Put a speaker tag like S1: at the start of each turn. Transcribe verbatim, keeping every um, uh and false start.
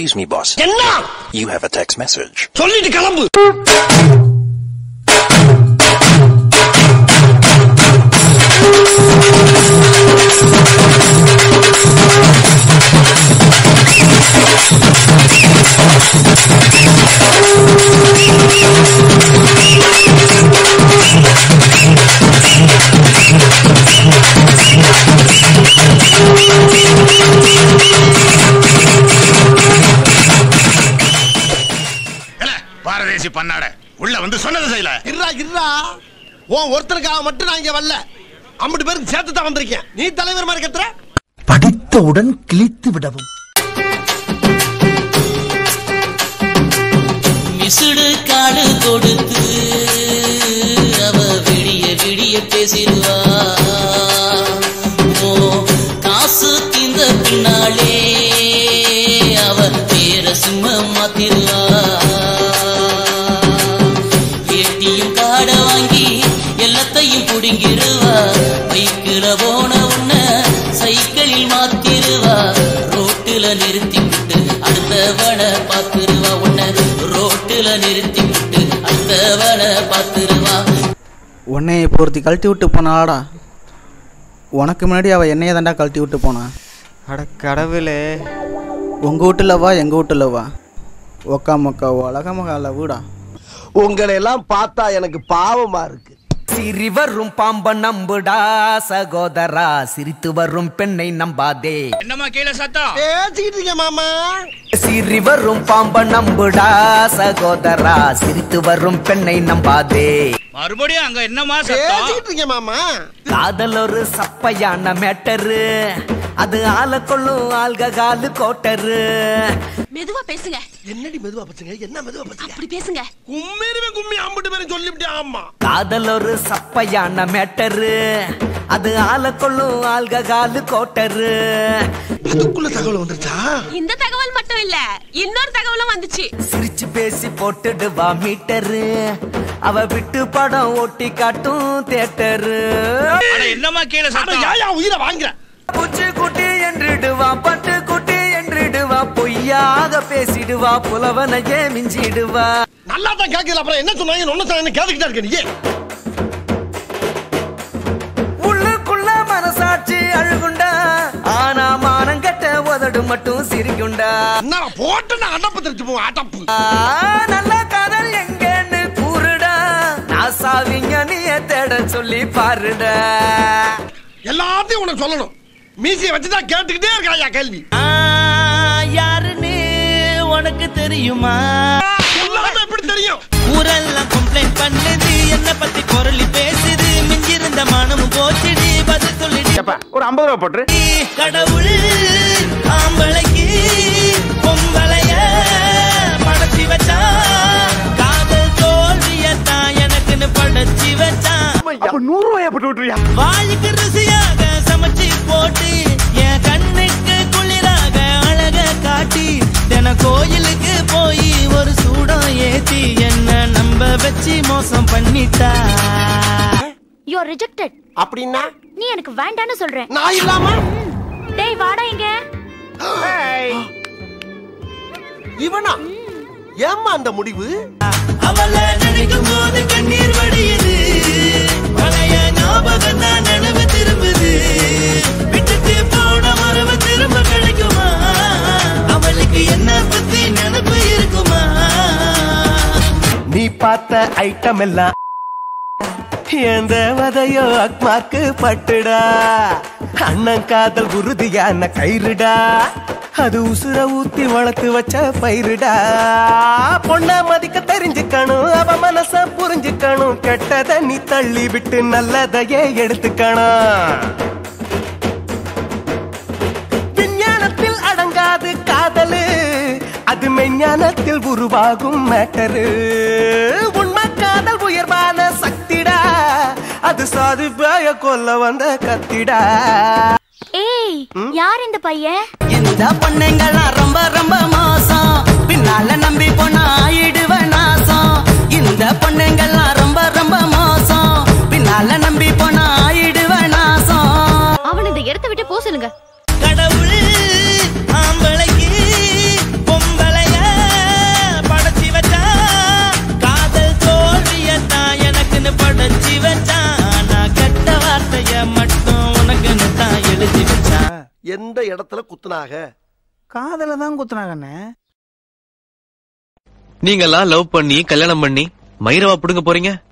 S1: Excuse me, boss.
S2: Enna?
S1: You have a text message.
S2: Sollittu kalambu.
S3: பாரதேசி பன்னாட உள்ள வந்து சொன்னது செய்யல.
S2: இருடா இருடா. உன் ஒருத்தருக்காக மட்டும் நான் இங்க வரல. அம்பது பேருக்கு சேர்த்து தான் வந்திருக்கேன். நீ தலைவர் மாதிரி கத்துற. படித்தவுடன் கிழித்து விடவும்.
S4: மிசுடு காடு கொடுத்து அவ விடிய விடிய பேசிடுவா. ஓ காசு தீந்த பின்னாலே அவ பேர சும்மா மாத்திடுவா. ஏட்டியும் காட வாங்கி எல்லாத்தையும் புடிங்கிடுவா. பைக்கில போன உன்ன சைக்கிளில் மாத்திடுவா. ரோட்டுல நிறுத்தி விட்டு அடுத்தவன பாத்துருவா. உன்ன ரோட்டுல நிறுத்தி விட்டு அடுத்தவன பாத்துருவா.
S5: உன்னைய பொருத்தி கழட்டி விட்டு போனாடா. உனக்கு முன்னாடி அவள் என்னைய தாண்டா கழட்டி விட்டு போனா.
S6: அட கடவுளே.
S5: உங்கள் வீட்டுலவா எங்கள் வீட்டுலவா ஒக்கா மக்கா அழக மகால வீடா.
S2: உங்களை எல்லாம் பார்த்தா எனக்கு பாவமா இருக்கு.
S7: சிரிவரும் பாம்ப நம்புடா சகோதரா, சிரித்து வரும் பெண்ணை நம்பாதே.
S3: என்னமா கீழே சத்தம்
S2: பேசிக்கிட்டு இருக்க மாமா.
S7: சிரிவரும் பாம்ப நம்புடா சகோதரா, சிரித்து வரும் பெண்ணை நம்பாதே.
S3: மறுபடியும் அங்க என்னமா சத்தம்
S2: பேசிக்கிட்டு இருக்க மாமா.
S7: காதல் ஒரு சப்பையான மேட்டரு, அது ஆள கொள்ளும் ஆல்காலு கோட்டரு.
S8: மெதுவா பேசுங்க.
S2: என்னடி மெதுவா பேசுங்க? என்ன மெதுவா பேசுங்க?
S8: அப்படி பேசுங்க.
S2: கும்மிருவே கும்மி அம்பட்டு பேரும் சொல்லிவிட்டே. ஆமா.
S7: காதல் ஒரு சப்பையான மேட்டரு, அது ஆள கொள்ளும் ஆல்காலு கோட்டரு.
S2: அதுக்குள்ள தகவல் வந்துருச்சா?
S8: இந்த தகவல் மட்டும் இல்ல, இன்னொரு தகவலும் வந்துச்சு.
S7: சிரிச்சு பேசி போட்டுடுவா மீட்டரு, அவ விட்டு படம் ஓட்டி காட்டும் தியேட்டரு.
S3: என்னமா கீழே சத்தம்?
S2: யாயா உயிரை வாங்குற?
S7: பூச்சி குட்டி என்றிடுவா, பட்டு குட்டி என்றிடுவா, பொய்யாக பேசிடுவா, புலவனையே மிஞ்சிடுவா.
S2: நல்லா தான் கேட்கல, அப்புறம் என்ன சொன்னாங்க ஒன்னு சொன்ன கேட்டுக்கிட்டா இருக்க நீ.
S7: உள்ளுக்குள்ள மனசாட்சி அழுகுண்டா, ஆனா மானம் கட்ட உதடு மட்டும் சிரிக்குண்டா.
S2: என்ன போட்டு நான் அடப்பு தெரிச்சு போவோம். அடப்பு
S7: நல்ல காதல் எங்கன்னு கூறுடா, நாசாவிங்க நீய தேட சொல்லி பாருடா.
S2: எல்லாத்தையும் உனக்கு சொல்லணும். மீசியை வச்சுதான் கேட்டுக்கிட்டே இருக்காயா கேள்வி.
S4: யாருன்னு உனக்கு தெரியுமா?
S2: எப்படி தெரியும்?
S4: ஊரெல்லாம் கம்ப்ளைண்ட் பண்ணுது, என்ன பத்தி குரலி பேசுது, மிஞ்சிருந்த மானமும் போச்சுடி, பதில் சொல்லிடு.
S6: ஒரு ஐம்பது ரூபா போட்டு.
S4: கடவுள் ஆம்பளைக்கு பொம்பளைய படைச்சி வச்சா, காதல் தோல்வியத்தான் எனக்குன்னு படைச்சி வச்சான்.
S6: நூறு ரூபாயா போட்டு விட்டுறியா?
S4: வாய்க்கு ருசியாக சமைச்சு போட்டு, என் கண்ணுக்கு குளிராக அழக காட்டி, தின கோயிலுக்கு போய் ஒரு சூடம் ஏத்தி என்ன நம்ப வச்சு மோசம் பண்ணிட்டா.
S8: You are rejected.
S2: அப்படின்னா
S8: நீ எனக்கு வேண்டான்னு சொல்றேன்.
S2: நான் இல்லாம
S8: டேய் வாடா இங்க.
S2: இவனா? ஏம்மா அந்த முடிவு?
S4: அவளை நினைக்கும் போது கண்ணீர் வடியுது, பழைய ஞாபகம் தான் நினைவு திரும்புது, விட்டுட்டு போன மரபு திரும்ப கிடைக்குமா, அவளுக்கு என்ன பத்தி நினைப்பு இருக்குமா?
S7: நீ பார்த்த ஐட்டம் எல்லாம் எந்த வதையோ அக்மாக்கு பட்டுடா. அண்ணன் காதல் உறுதியான கயிறுடா, அது உசுர ஊத்தி வளர்த்து வச்ச பயிருடா. பொண்ண மதிக்க தெரிஞ்சுக்கணும், அவ மனச புரிஞ்சுக்கணும், கெட்டத நீ தள்ளி விட்டு நல்லதையே எடுத்துக்கணும். விஞ்ஞானத்தில் அடங்காது காதலு, அது மெஞ்ஞானத்தில் உருவாகும் மேட்டரு. உண்மை காதல் உயர்வான சக்திடா, அது சாதி பேய கொல்ல வந்த கத்திடா.
S8: ஏய் யார் இந்த பையன்?
S4: இந்த பொண்ணுங்களாம் ரொம்ப ரொம்ப மோசம், பின்னால நம்பி போனா ஆயிடுவ நாசம். இந்த பொண்ணுங்களாம் ரொம்ப ரொம்ப மோசம், பின்னால நம்பி போனா ஆயிடுவ நாசம்.
S8: அவன் இந்த இடத்தை விட்டு போ சொல்லுங்க.
S4: கடவுள் ஆம்பளைக்கு பொம்பளை
S2: இடத்துல குத்துனாக?
S5: காதல தான் குத்துனாங்கண்ணே.
S9: நீங்க எல்லாம் லவ் பண்ணி கல்யாணம் பண்ணி மயிரவா புடுங்க போறீங்க?